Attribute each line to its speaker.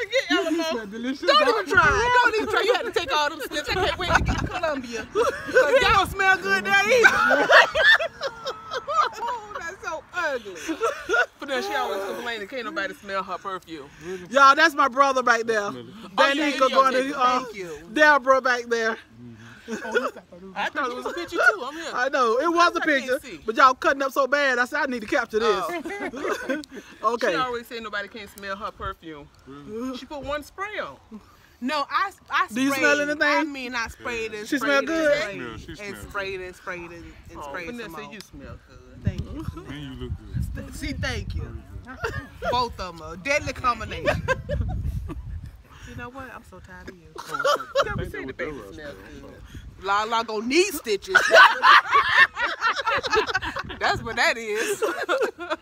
Speaker 1: to get Alamo.
Speaker 2: Delicious.
Speaker 1: Don't even try. Don't even try. You have to take all them sniffs. I can't wait to get to Columbia. Because y'all don't smell good there either. Oh, that's so ugly. But then she always complaining, can't nobody smell her perfume.
Speaker 3: Y'all, that's my brother back there. Daneka going to Deborah back there.
Speaker 1: I thought it was a picture too. I'm here.
Speaker 3: I know, it was a picture, but y'all cutting up so bad, I said I need to capture this. Okay.
Speaker 1: She always say nobody can't smell her perfume. She put one spray on.
Speaker 4: No, I sprayed.
Speaker 3: Do you smell anything?
Speaker 4: I mean, I sprayed and
Speaker 3: She
Speaker 4: sprayed
Speaker 3: smell good?
Speaker 4: and sprayed and sprayed and sprayed some
Speaker 1: Vanessa,
Speaker 4: more.
Speaker 1: you smell good.
Speaker 4: Thank you.
Speaker 2: And you look good.
Speaker 4: See, thank you. Both of them, a deadly combination. You know what? I'm so tired of you.
Speaker 1: Never seen the baby smell good.
Speaker 4: La gonna need stitches. That's what that is.